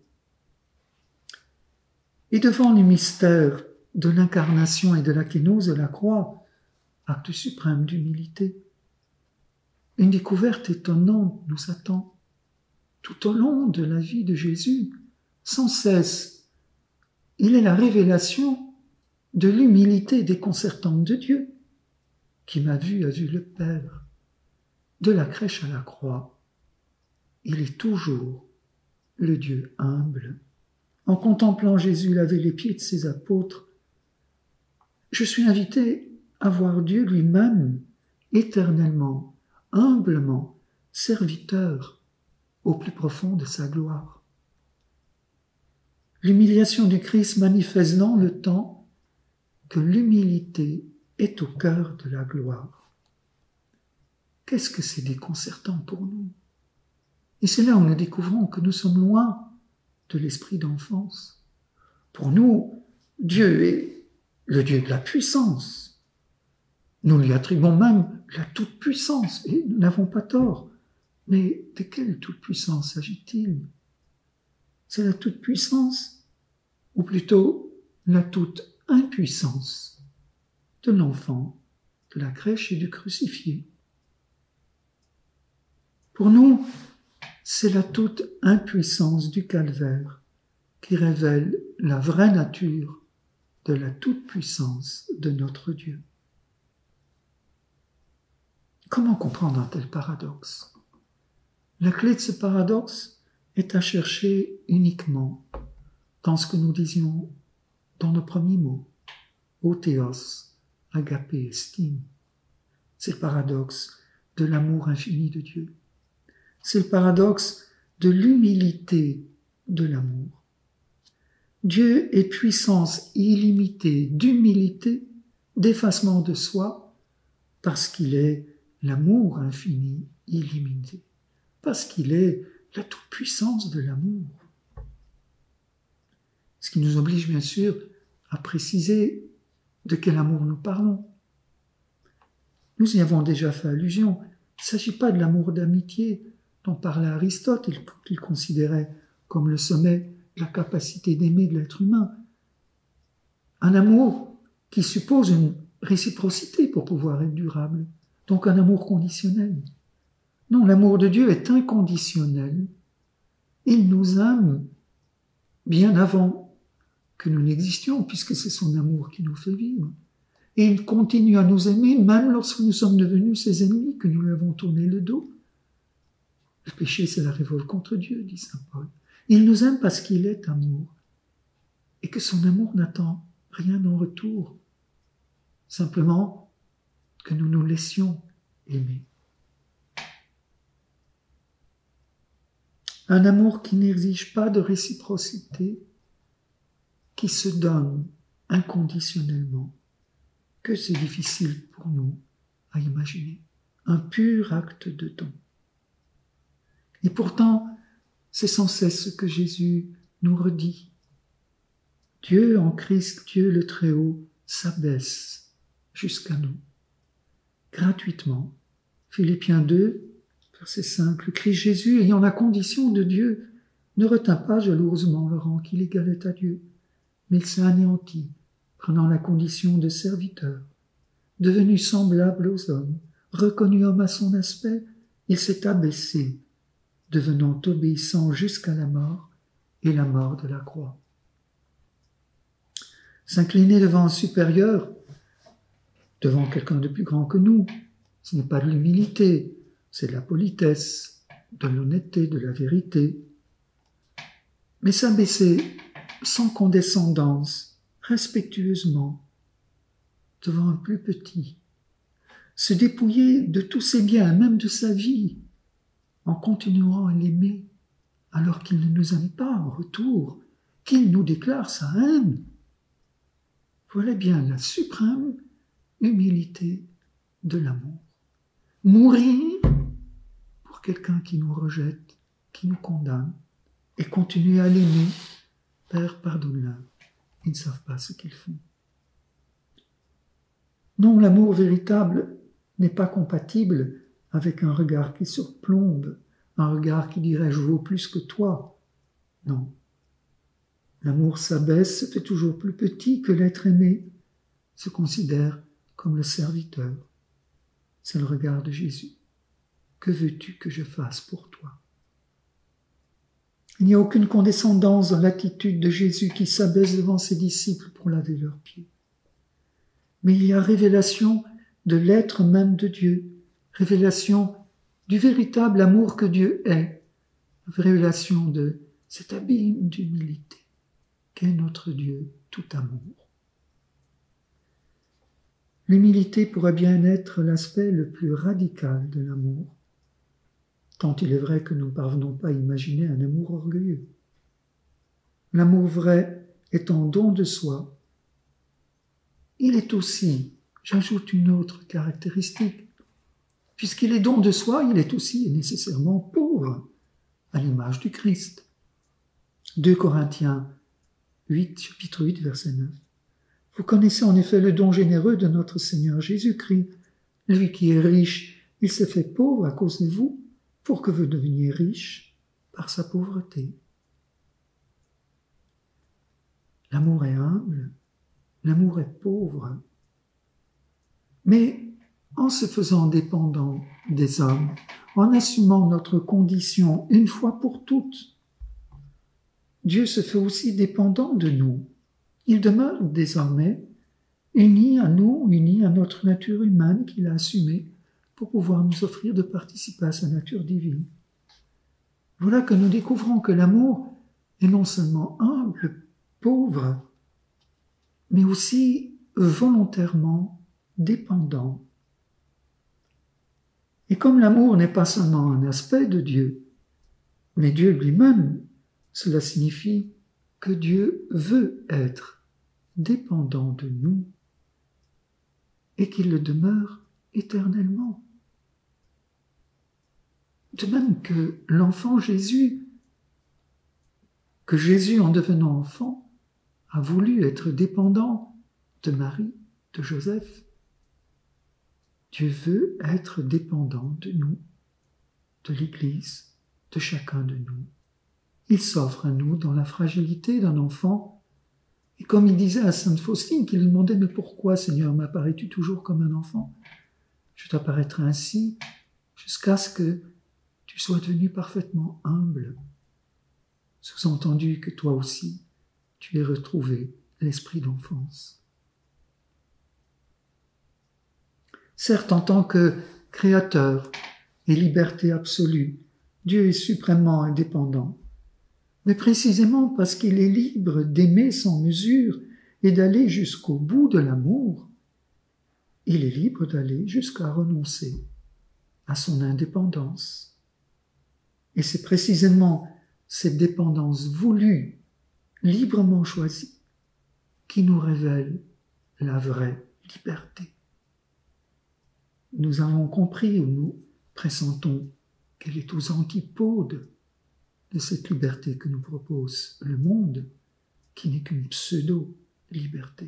Et devant les mystères de l'incarnation et de la kénose de la croix, acte suprême d'humilité, une découverte étonnante nous attend. Tout au long de la vie de Jésus, sans cesse, il est la révélation de l'humilité déconcertante de Dieu, qui m'a vu, a vu le Père. De la crèche à la croix, il est toujours le Dieu humble. En contemplant Jésus laver les pieds de ses apôtres, je suis invité à voir Dieu lui-même, éternellement, humblement, serviteur au plus profond de sa gloire. L'humiliation du Christ manifeste dans le temps que l'humilité est au cœur de la gloire. Qu'est-ce que c'est déconcertant pour nous? Et c'est là où nous découvrons que nous sommes loin de l'esprit d'enfance. Pour nous, Dieu est le Dieu de la puissance. Nous lui attribuons même la toute-puissance, et nous n'avons pas tort. Mais de quelle toute-puissance s'agit-il? C'est la toute-puissance, ou plutôt la toute-impuissance de l'enfant, de la crèche et du crucifié. Pour nous, c'est la toute-impuissance du calvaire qui révèle la vraie nature de la toute-puissance de notre Dieu. Comment comprendre un tel paradoxe? La clé de ce paradoxe est à chercher uniquement dans ce que nous disions dans nos premiers mots, Théos, agapé, estime. C'est le paradoxe de l'amour infini de Dieu. C'est le paradoxe de l'humilité de l'amour. Dieu est puissance illimitée d'humilité, d'effacement de soi, parce qu'il est l'amour infini illimité, parce qu'il est la toute-puissance de l'amour. Ce qui nous oblige bien sûr à préciser de quel amour nous parlons. Nous y avons déjà fait allusion. Il ne s'agit pas de l'amour d'amitié dont parlait Aristote, qu'il considérait comme le sommet de la capacité d'aimer de l'être humain. Un amour qui suppose une réciprocité pour pouvoir être durable, donc un amour conditionnel. Non, l'amour de Dieu est inconditionnel. Il nous aime bien avant que nous n'existions, puisque c'est son amour qui nous fait vivre. Et il continue à nous aimer, même lorsque nous sommes devenus ses ennemis, que nous lui avons tourné le dos. Le péché, c'est la révolte contre Dieu, dit saint Paul. Il nous aime parce qu'il est amour, et que son amour n'attend rien en retour, simplement que nous nous laissions aimer. Un amour qui n'exige pas de réciprocité, qui se donne inconditionnellement, que c'est difficile pour nous à imaginer. Un pur acte de don. Et pourtant, c'est sans cesse ce que Jésus nous redit. Dieu en Christ, Dieu le Très-Haut, s'abaisse jusqu'à nous, gratuitement. Philippiens 2, verset 5, le Christ Jésus, ayant la condition de Dieu, ne retint pas jalousement le rang qu'il égalait à Dieu, mais il s'est anéanti, prenant la condition de serviteur. Devenu semblable aux hommes, reconnu homme à son aspect, il s'est abaissé, devenant obéissant jusqu'à la mort et la mort de la croix. S'incliner devant un supérieur, devant quelqu'un de plus grand que nous, ce n'est pas de l'humilité, c'est de la politesse, de l'honnêteté, de la vérité. Mais s'abaisser sans condescendance, respectueusement, devant un plus petit, se dépouiller de tous ses biens, même de sa vie, en continuant à l'aimer, alors qu'il ne nous aime pas en retour, qu'il nous déclare sa haine. Voilà bien la suprême humilité de l'amour. Mourir pour quelqu'un qui nous rejette, qui nous condamne, et continuer à l'aimer. Père, pardonne-leur, ils ne savent pas ce qu'ils font. Non, l'amour véritable n'est pas compatible avec un regard qui surplombe, un regard qui dirait « je vaux plus que toi ». Non. L'amour s'abaisse, se fait toujours plus petit que l'être aimé, se considère comme le serviteur. C'est le regard de Jésus. Que veux-tu que je fasse pour toi? Il n'y a aucune condescendance dans l'attitude de Jésus qui s'abaisse devant ses disciples pour laver leurs pieds. Mais il y a révélation de l'être même de Dieu, révélation du véritable amour que Dieu est, révélation de cet abîme d'humilité qu'est notre Dieu tout amour. L'humilité pourrait bien être l'aspect le plus radical de l'amour, tant il est vrai que nous ne parvenons pas à imaginer un amour orgueilleux. L'amour vrai étant don de soi, il est aussi, j'ajoute une autre caractéristique, puisqu'il est don de soi, il est aussi nécessairement pauvre, à l'image du Christ. 2 Corinthiens 8, chapitre 8, verset 9. Vous connaissez en effet le don généreux de notre Seigneur Jésus-Christ. Lui qui est riche, il s'est fait pauvre à cause de vous, pour que vous deveniez riches par sa pauvreté. L'amour est humble, l'amour est pauvre, mais en se faisant dépendant des hommes, en assumant notre condition une fois pour toutes, Dieu se fait aussi dépendant de nous. Il demeure désormais uni à nous, uni à notre nature humaine qu'il a assumée pour pouvoir nous offrir de participer à sa nature divine. Voilà que nous découvrons que l'amour est non seulement humble, pauvre, mais aussi volontairement dépendant. Et comme l'amour n'est pas seulement un aspect de Dieu, mais Dieu lui-même, cela signifie que Dieu veut être dépendant de nous et qu'il le demeure éternellement. De même que l'enfant Jésus, que Jésus en devenant enfant a voulu être dépendant de Marie, de Joseph. Dieu veut être dépendant de nous, de l'Église, de chacun de nous. Il s'offre à nous dans la fragilité d'un enfant. Et comme il disait à sainte Faustine, qui lui demandait « Mais pourquoi, Seigneur, m'apparais-tu toujours comme un enfant? Je t'apparaîtrai ainsi jusqu'à ce que tu sois devenu parfaitement humble. » Sous-entendu que toi aussi, tu aies retrouvé l'esprit d'enfance. Certes, en tant que créateur et liberté absolue, Dieu est suprêmement indépendant. Mais précisément parce qu'il est libre d'aimer sans mesure et d'aller jusqu'au bout de l'amour, il est libre d'aller jusqu'à renoncer à son indépendance. Et c'est précisément cette dépendance voulue, librement choisie, qui nous révèle la vraie liberté. Nous avons compris ou nous pressentons qu'elle est aux antipodes de cette liberté que nous propose le monde, qui n'est qu'une pseudo-liberté.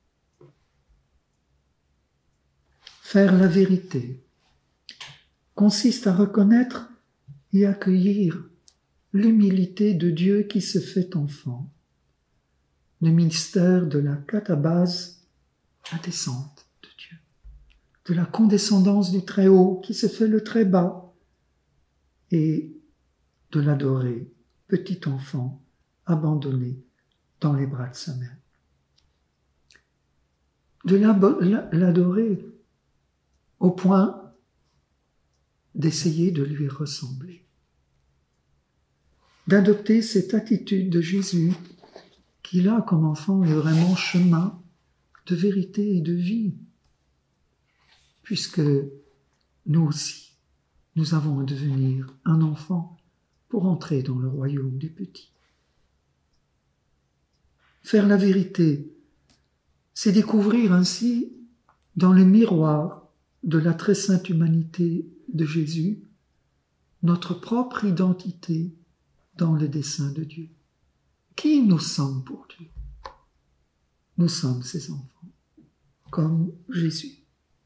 Faire la vérité consiste à reconnaître et accueillir l'humilité de Dieu qui se fait enfant, le mystère de la catabase, la descente de Dieu, de la condescendance du Très-Haut qui se fait le Très-Bas, et de l'adorer, petit enfant, abandonné dans les bras de sa mère. De l'adorer au point d'essayer de lui ressembler. D'adopter cette attitude de Jésus qui, là, comme enfant, est vraiment chemin de vérité et de vie, puisque nous aussi, nous avons à devenir un enfant pour entrer dans le royaume des petits. Faire la vérité, c'est découvrir ainsi, dans le miroir de la très sainte humanité de Jésus, notre propre identité dans le dessein de Dieu. Qui nous sommes pour Dieu? Nous sommes ses enfants. comme Jésus.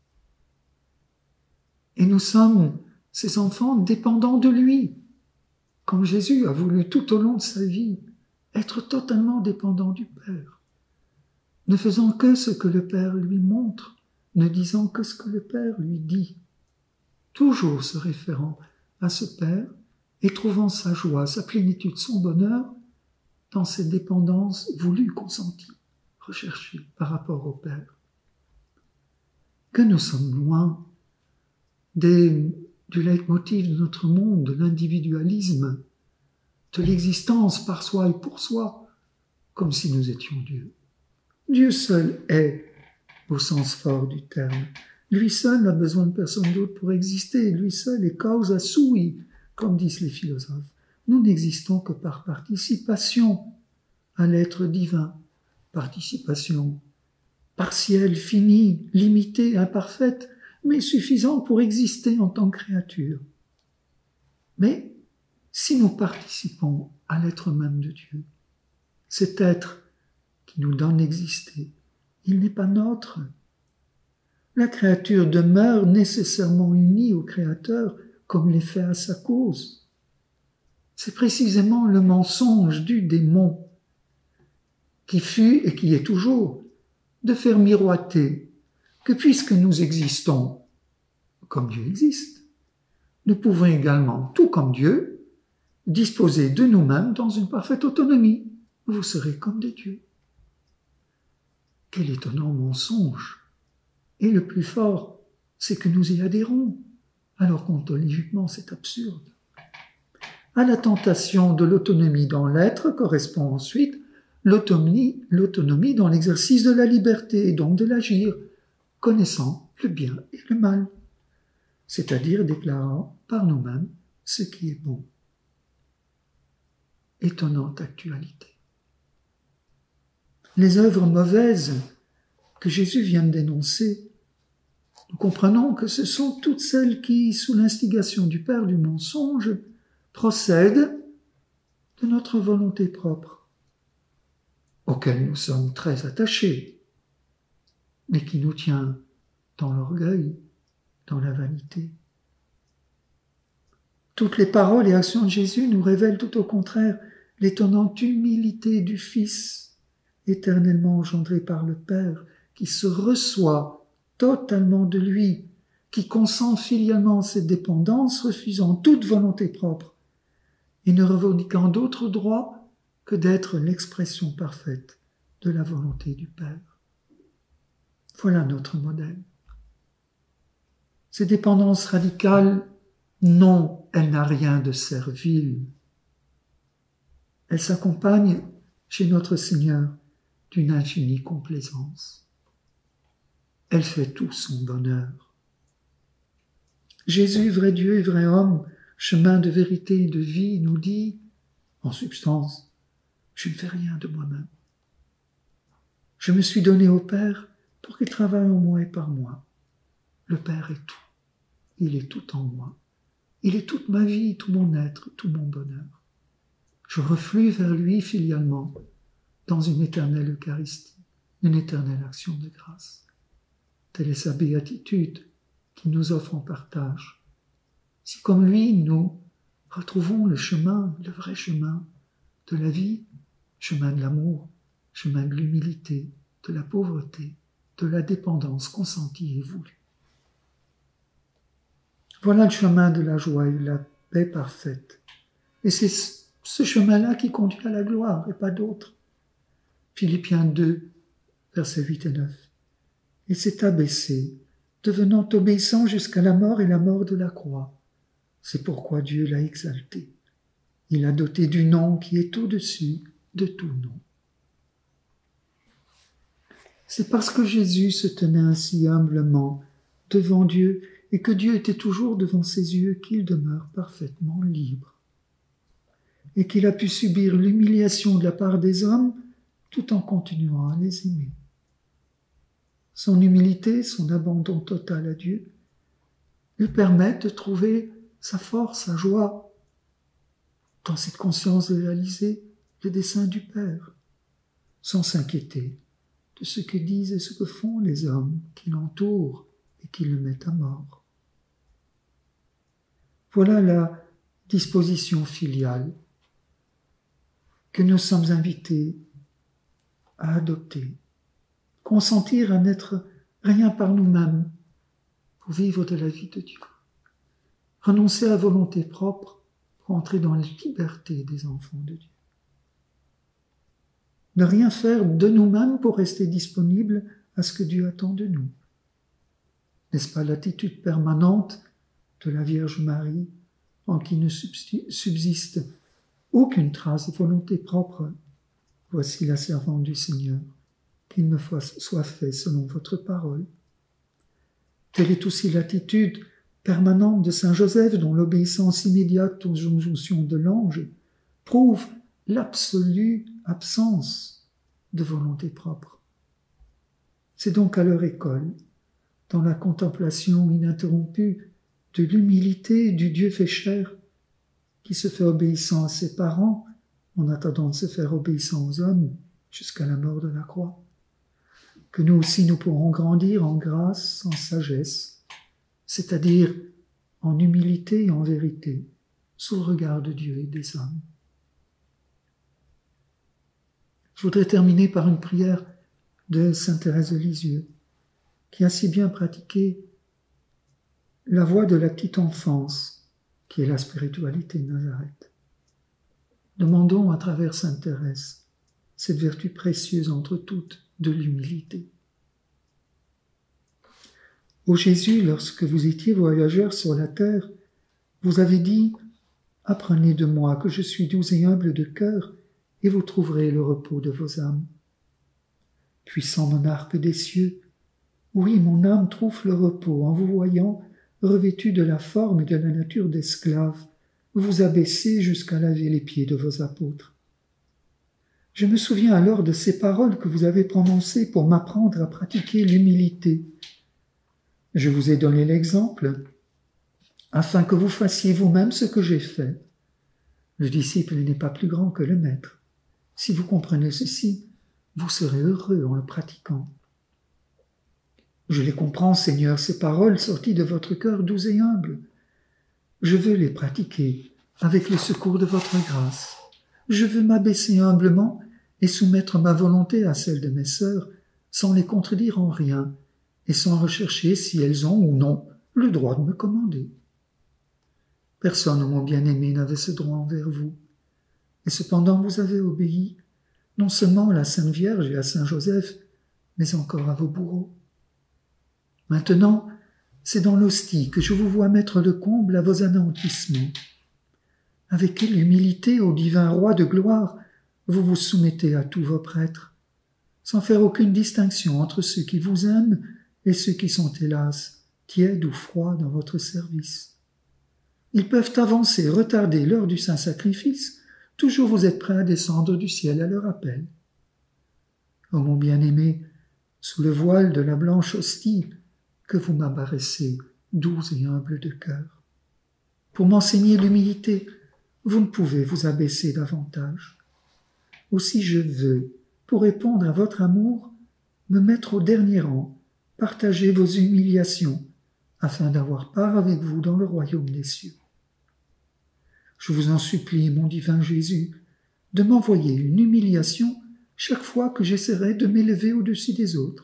Et nous sommes, ses enfants, dépendants de lui, comme Jésus a voulu tout au long de sa vie être totalement dépendant du Père, ne faisant que ce que le Père lui montre, ne disant que ce que le Père lui dit, toujours se référant à ce Père et trouvant sa joie, sa plénitude, son bonheur dans cette dépendance voulue, consentie, recherchée par rapport au Père. Que nous sommes loin du leitmotiv de notre monde, de l'individualisme, de l'existence par soi et pour soi, comme si nous étions Dieu. Dieu seul est, au sens fort du terme. Lui seul n'a besoin de personne d'autre pour exister. Lui seul est causa sui, comme disent les philosophes. Nous n'existons que par participation à l'être divin. Participation partielle, finie, limitée, imparfaite, mais suffisante pour exister en tant que créature. Mais si nous participons à l'être même de Dieu, cet être qui nous donne d'exister, il n'est pas nôtre. La créature demeure nécessairement unie au Créateur comme l'est fait à sa cause. C'est précisément le mensonge du démon qui fut et qui est toujours de faire miroiter que puisque nous existons comme Dieu existe, nous pouvons également, tout comme Dieu, disposer de nous-mêmes dans une parfaite autonomie. Vous serez comme des dieux. Quel étonnant mensonge! Et le plus fort, c'est que nous y adhérons, alors qu'ontologiquement c'est absurde. À la tentation de l'autonomie dans l'être correspond ensuite l'autonomie dans l'exercice de la liberté et donc de l'agir, connaissant le bien et le mal, c'est-à-dire déclarant par nous-mêmes ce qui est bon. Étonnante actualité. Les œuvres mauvaises que Jésus vient de dénoncer, nous comprenons que ce sont toutes celles qui, sous l'instigation du père du mensonge, procèdent de notre volonté propre, auquel nous sommes très attachés, mais qui nous tient dans l'orgueil, dans la vanité. Toutes les paroles et actions de Jésus nous révèlent tout au contraire l'étonnante humilité du Fils, éternellement engendré par le Père, qui se reçoit totalement de lui, qui consent filialement cette dépendance, refusant toute volonté propre et ne revendiquant d'autre droit que d'être l'expression parfaite de la volonté du Père. Voilà notre modèle. Cette dépendance radicale, non, elle n'a rien de servile. Elle s'accompagne chez notre Seigneur d'une infinie complaisance. Elle fait tout son bonheur. Jésus, vrai Dieu et vrai homme, chemin de vérité et de vie, nous dit, en substance, je ne fais rien de moi-même. Je me suis donné au Père pour qu'il travaille en moi et par moi. Le Père est tout. Il est tout en moi. Il est toute ma vie, tout mon être, tout mon bonheur. Je reflue vers lui filialement dans une éternelle Eucharistie, une éternelle action de grâce. Telle est sa béatitude qu'il nous offre en partage. Si comme lui, nous retrouvons le chemin, le vrai chemin de la vie, chemin de l'amour, chemin de l'humilité, de la pauvreté, de la dépendance consentie et voulue. Voilà le chemin de la joie et de la paix parfaite. Et c'est ce chemin-là qui conduit à la gloire et pas d'autre. Philippiens 2, versets 8 et 9. Il s'est abaissé, devenant obéissant jusqu'à la mort et la mort de la croix. C'est pourquoi Dieu l'a exalté. Il l'a doté du nom qui est au-dessus de tout nom. C'est parce que Jésus se tenait ainsi humblement devant Dieu et que Dieu était toujours devant ses yeux qu'il demeure parfaitement libre et qu'il a pu subir l'humiliation de la part des hommes tout en continuant à les aimer. Son humilité, son abandon total à Dieu lui permettent de trouver sa force, sa joie dans cette conscience de réaliser le dessein du Père, sans s'inquiéter de ce que disent et ce que font les hommes qui l'entourent et qui le mettent à mort. Voilà la disposition filiale que nous sommes invités à adopter, consentir à n'être rien par nous-mêmes pour vivre de la vie de Dieu, renoncer à la volonté propre pour entrer dans la liberté des enfants de Dieu. Ne rien faire de nous-mêmes pour rester disponible à ce que Dieu attend de nous. N'est-ce pas l'attitude permanente de la Vierge Marie en qui ne subsiste aucune trace de volonté propre? Voici la servante du Seigneur, qu'il me soit fait selon votre parole. Telle est aussi l'attitude permanente de saint Joseph, dont l'obéissance immédiate aux injonctions de l'ange prouve l'absolue absence de volonté propre. C'est donc à leur école, dans la contemplation ininterrompue de l'humilité du Dieu fait chair, qui se fait obéissant à ses parents, en attendant de se faire obéissant aux hommes jusqu'à la mort de la croix, que nous aussi nous pourrons grandir en grâce, en sagesse, c'est-à-dire en humilité et en vérité, sous le regard de Dieu et des hommes. Je voudrais terminer par une prière de sainte Thérèse de Lisieux, qui a si bien pratiqué la voie de la petite enfance, qui est la spiritualité de Nazareth. Demandons à travers sainte Thérèse cette vertu précieuse entre toutes de l'humilité. Ô Jésus, lorsque vous étiez voyageur sur la terre, vous avez dit « Apprenez de moi que je suis doux et humble de cœur, et vous trouverez le repos de vos âmes. » Puissant monarque des cieux, oui, mon âme trouve le repos en vous voyant, revêtu de la forme et de la nature d'esclave, vous abaisser jusqu'à laver les pieds de vos apôtres. Je me souviens alors de ces paroles que vous avez prononcées pour m'apprendre à pratiquer l'humilité. Je vous ai donné l'exemple, afin que vous fassiez vous-même ce que j'ai fait. Le disciple n'est pas plus grand que le maître. Si vous comprenez ceci, vous serez heureux en le pratiquant. Je les comprends, Seigneur, ces paroles sorties de votre cœur doux et humble. Je veux les pratiquer avec le secours de votre grâce. Je veux m'abaisser humblement et soumettre ma volonté à celle de mes sœurs, sans les contredire en rien, et sans rechercher si elles ont ou non le droit de me commander. Personne, mon bien-aimé, n'avait ce droit envers vous. Et cependant vous avez obéi, non seulement à la Sainte Vierge et à Saint Joseph, mais encore à vos bourreaux. Maintenant, c'est dans l'hostie que je vous vois mettre le comble à vos anéantissements. Avec quelle humilité au divin roi de gloire vous vous soumettez à tous vos prêtres, sans faire aucune distinction entre ceux qui vous aiment et ceux qui sont, hélas, tièdes ou froids dans votre service. Ils peuvent avancer, retarder l'heure du saint sacrifice, toujours vous êtes prêts à descendre du ciel à leur appel. Ô mon bien-aimé, sous le voile de la blanche hostie, que vous m'abarressez, doux et humble de cœur. Pour m'enseigner l'humilité, vous ne pouvez vous abaisser davantage. Aussi je veux, pour répondre à votre amour, me mettre au dernier rang, partager vos humiliations, afin d'avoir part avec vous dans le royaume des cieux. Je vous en supplie, mon divin Jésus, de m'envoyer une humiliation chaque fois que j'essaierai de m'élever au-dessus des autres.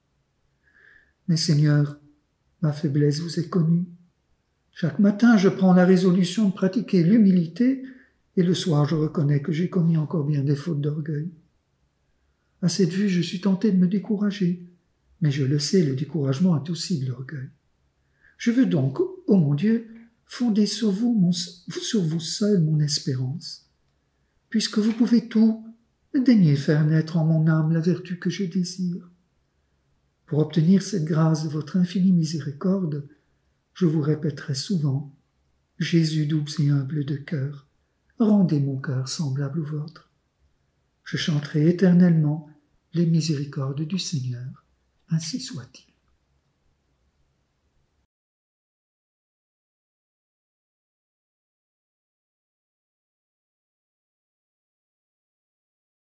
Mais Seigneur, ma faiblesse vous est connue. Chaque matin, je prends la résolution de pratiquer l'humilité et le soir, je reconnais que j'ai commis encore bien des fautes d'orgueil. À cette vue, je suis tenté de me décourager, mais je le sais, le découragement est aussi de l'orgueil. Je veux donc, ô mon Dieu, fonder sur vous seul mon espérance. Puisque vous pouvez tout, daignez faire naître en mon âme la vertu que je désire. Pour obtenir cette grâce de votre infinie miséricorde, je vous répéterai souvent, Jésus doux et humble de cœur, rendez mon cœur semblable au vôtre. Je chanterai éternellement les miséricordes du Seigneur, ainsi soit-il.